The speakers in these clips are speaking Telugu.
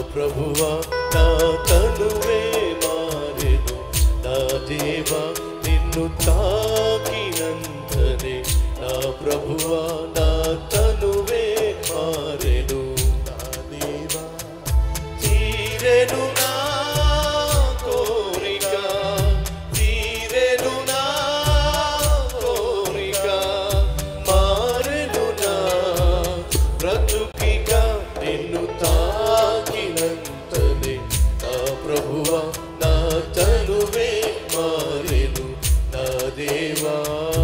ప్రభువా నా తనువే మారెను, నా దేవా నిన్ను తాకినంతనే నా ప్రభువా నా తనువే మారెను, నా దేవా తీరెను నా కోరిక, తీరెను నా కోరిక, మారెను నా బ్రతుకిగా నిన్ను తాకినంతనే నా ప్రభువా నా తనువే మారెను, నా దేవా.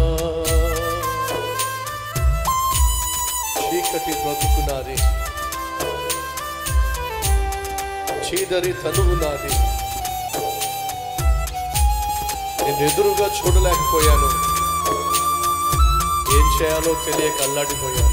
చీకటి బ్రతుకు నాది, చీదరి తనువు నాది, నేను ఎదురుగా చూడలేకపోయాను, ఏం చేయాలో తెలియక అల్లాడిపోయాను.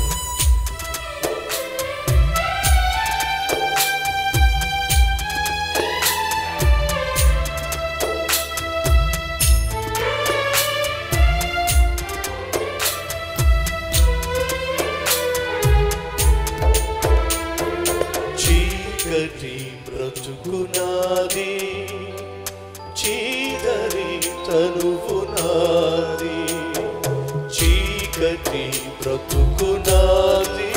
చీకటి బ్రతుకు నాది, చీదరి తనువు నాది, చీకటి బ్రతుకు నాది,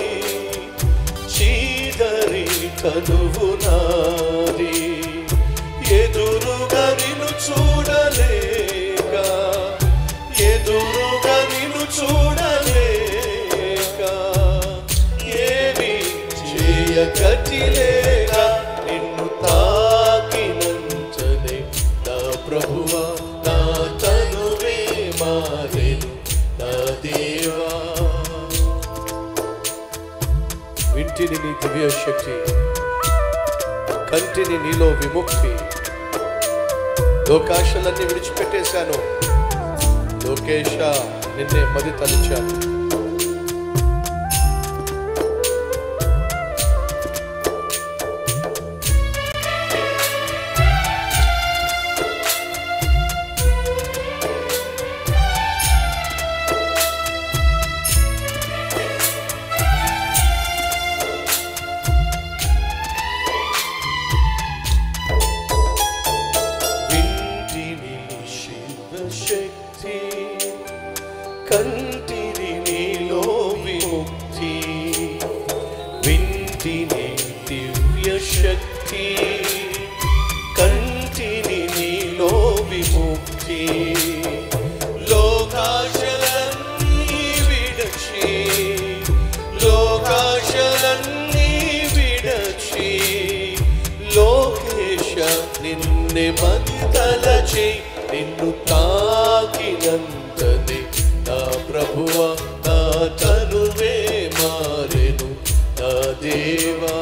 చీదరి తనువు నాది, ఎదురుగా నిన్ను చూడలేక, ఎదురుగా నిన్ను చూడలేక, ఏమి చేయగటిలేక నిన్ను తాకినంతనే నా ప్రభువా నా తనువే మారెను, నా దేవా. వింటిని నీ దివ్య శక్తి, కంటిని నీలో విముక్తి, లోకాశలన్నీ విడిచిపెట్టేశాను, లోకేశ నిన్నే మది తలిచాను. శక్తి కంటిని నీలో విముక్తి, వింటిని దివ్య శక్తి కంటిని నీలో విముక్తి, లోకాశలన్నీ విడచి, లోకాశలన్నీ విడచి, లోకేశ నిన్నే మది తలచి నిన్ను తాకినంతనే నా ప్రభువా నా తనువే మారెను, నా దేవా.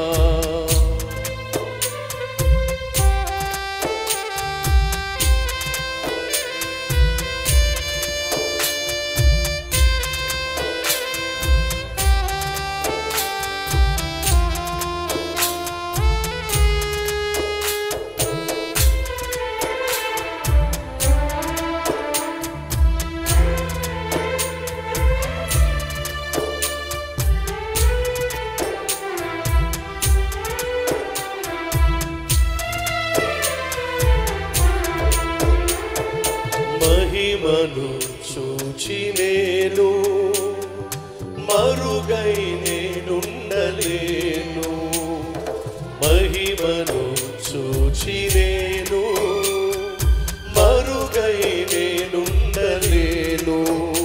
మహిమను చూచి నేను మరుగై నేనుండలేను, మహిమను చూచి నేను మరుగై నేనుండలేను,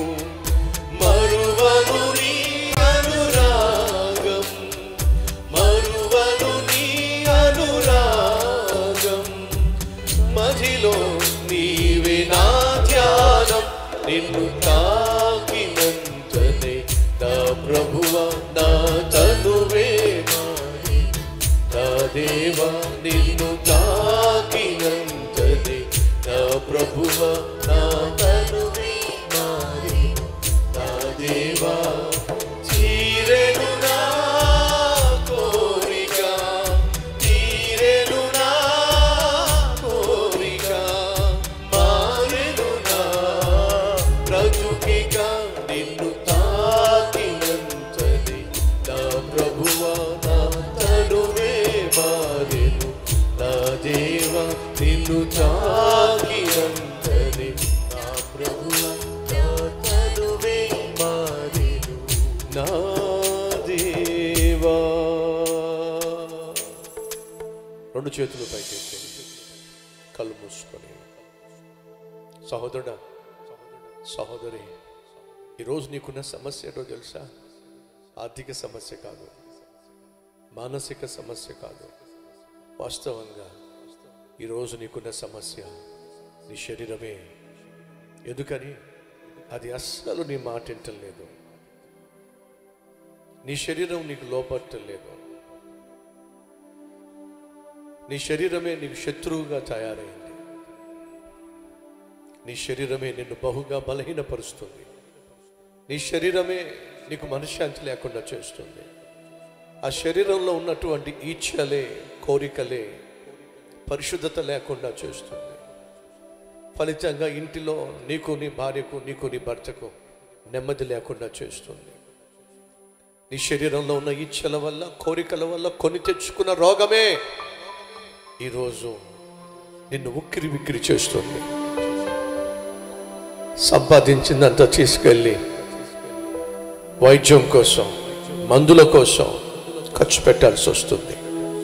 మరువను నీ అనురాగం, మరువను నీ అనురాగం, మదిలో నీవే నా ధ్యానం, నిన్ను తాకినంతనే నా ప్రభువా నా తనువే మారి, నా దేవా నిన్ను తాకినంతనే నా ప్రభువా నా తనువే మారి, నా దేవా తీరెను నా కోరిక, తీరెను నా కోరిక, మారెను నా బ్రతుకిగా నిన్ను తాకినంతనే నా ప్రభువా నా తనువే మారెను. రెండు చేతులు పైకెత్తి కళ్ళు మూసుకొని, సహోదరుడా, సహోదరి, ఈరోజు నీకున్న సమస్య ఏంటో తెలుసా? ఆర్థిక సమస్య కాదు, మానసిక సమస్య కాదు. వాస్తవంగా ఈరోజు నీకున్న సమస్య నీ శరీరమే. ఎందుకని? అది అస్సలు నీ మాట వింటలేదు. నీ శరీరం నీకు లోపట్టలేదు. నీ శరీరమే నీకు శత్రువుగా తయారైంది. నీ శరీరమే నిన్ను బహుగా బలహీనపరుస్తుంది. నీ శరీరమే నీకు మనశ్శాంతి లేకుండా చేస్తుంది. ఆ శరీరంలో ఉన్నటువంటి ఈచ్ఛలే, కోరికలే పరిశుద్ధత లేకుండా చేస్తుంది. ఫలితంగా ఇంటిలో నీకు, నీ భార్యకు, నీకు, నీ భర్తకు నెమ్మది లేకుండా చేస్తుంది. నీ శరీరంలో ఉన్న ఈచ్ఛల వల్ల, కోరికల వల్ల కొని తెచ్చుకున్న రోగమే ఈరోజు నిన్ను ఉక్కిరి బిక్కిరి చేస్తుంది. సంపాదించిందంతా తీసుకెళ్ళి వైద్యం కోసం, మందుల కోసం ఖర్చు పెట్టాల్సి వస్తుంది.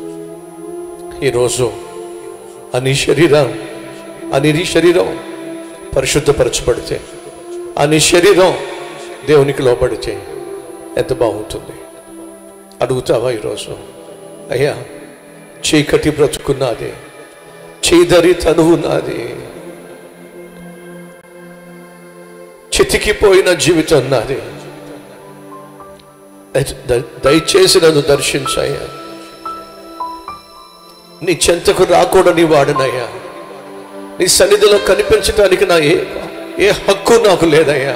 ఈరోజు నీ శరీరం పరిశుద్ధపరచబడితే, నీ శరీరం దేవునికి లోబడితే ఎంత బాగుంటుంది. అడుగుతావా ఈరోజు? అయ్యా, చీకటి బ్రతుకున్నది, చీదరి తనువు నాది, చితికిపోయిన జీవితం నాది, దయచేసి నన్ను దర్శించయ్యా. నీ చెంతకు రాకూడని వాడినయ్యా. నీ సన్నిధిలో కనిపించడానికి నా ఏ హక్కు నాకు లేదయ్యా.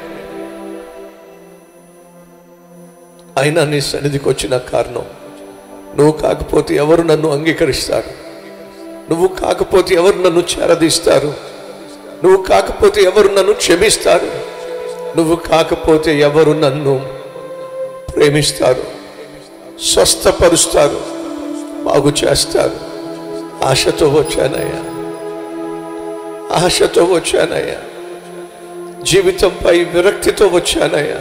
అయినా నీ సన్నిధికి వచ్చిన కారణం, నువ్వు కాకపోతే ఎవరు నన్ను అంగీకరిస్తారు? నువ్వు కాకపోతే ఎవరు నన్ను చేరదీస్తారు? నువ్వు కాకపోతే ఎవరు నన్ను క్షమిస్తారు? నువ్వు కాకపోతే ఎవరు నన్ను ప్రేమిస్తారు, స్వస్థపరుస్తారు, బాగు చేస్తారు? ఆశతో వచ్చానయ్యా, ఆశతో వచ్చానయ్యా. జీవితంపై విరక్తితో వచ్చానయ్యా.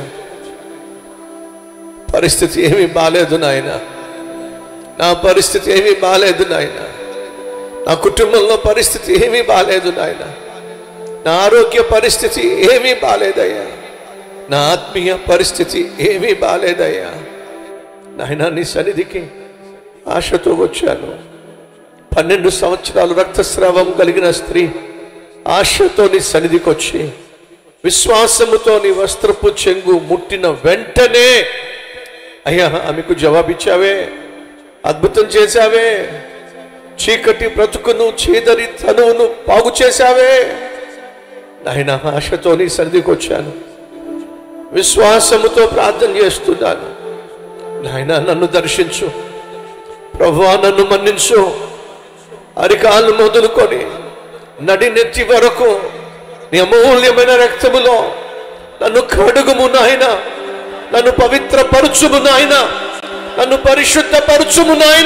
పరిస్థితి ఏమీ బాలేదు నాయన, నా పరిస్థితి ఏమీ బాలేదు నాయన. నా కుటుంబంలో పరిస్థితి ఏమీ బాలేదు నాయన. నా ఆరోగ్య పరిస్థితి ఏమీ బాలేదయ్యా. నా ఆత్మీయ పరిస్థితి ఏమీ బాలేదయ్యా. నాయన, నీ సన్నిధికి ఆశతో వచ్చాను. 12 సంవత్సరాలు రక్తస్రావం కలిగిన స్త్రీ ఆశతో నీ సన్నిధికి వచ్చి విశ్వాసముతో నీ వస్త్రపు చెంగు ముట్టిన వెంటనే అయ్యా ఆమెకు జవాబిచ్చావే, అద్భుతం చేశావే. చీకటి బ్రతుకును, చీదరి తనువును బాగు చేశావే. నాయన, ఆశతో నీ సన్నిధికి వచ్చాను, విశ్వాసముతో ప్రార్థన చేస్తున్నాను. నాయన, నన్ను దర్శించు ప్రభువా, నన్ను మన్నించు. అరికాలు మొదలుకొని నడినెత్తి వరకు నీ అమూల్యమైన రక్తములో నన్ను కడుగుము నాయన. నన్ను పవిత్రపరచుము నాయన. నన్ను పరిశుద్ధపరచుము నాయన.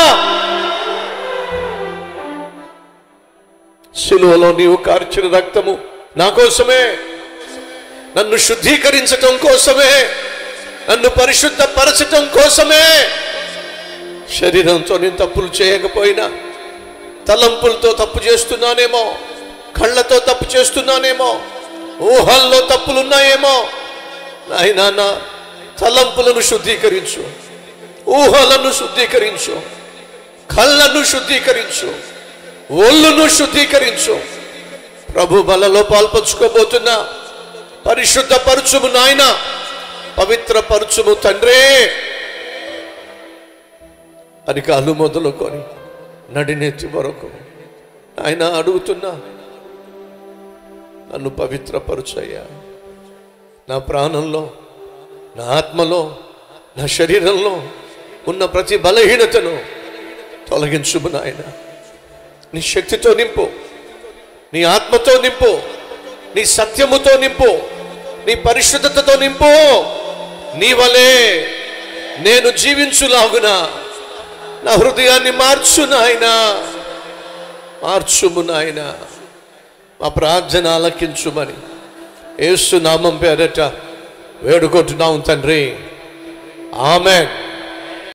శిలువలో నీవు కార్చిన రక్తము నా కోసమే, నన్ను శుద్ధీకరించటం కోసమే, నన్ను పరిశుద్ధపరచటం కోసమే. శరీరంతో నేను తప్పులు చేయకపోయినా, తలంపులతో తప్పు చేస్తున్నానేమో, కళ్ళతో తప్పు చేస్తున్నానేమో, ఊహల్లో తప్పులున్నాయేమో. నాయనా, నా తలంపులను శుద్ధీకరించు, ఊహలను శుద్ధీకరించు, కళ్ళను శుద్ధీకరించు, ఒళ్ళును శుద్ధీకరించు. ప్రభు బలలో పాల్పంచుకోబోతున్నా, పరిశుద్ధపరచుము నాయన, పవిత్రపరచుము తండ్రే అని కాళ్ళు మొదలుకొని నడినెత్తి వరకు ఆయన అడుగుతున్నా. నన్ను పవిత్రపరచయ్యా. నా ప్రాణంలో, నా ఆత్మలో, నా శరీరంలో ఉన్న ప్రతి బలహీనతను తొలగించుము నాయన. నీ శక్తితో నింపు, నీ ఆత్మతో నింపు, నీ సత్యముతో నింపు, నీ పరిశుద్ధతతో నింపు. నీ వలే నేను జీవించులాగునా నా హృదయాన్ని మార్చు నాయనా, మార్చుము నాయనా. మా ప్రార్థన ఆలకించుమని యేసు నామం పేరట వేడుకుంటున్నాం తండ్రి. ఆమేన్.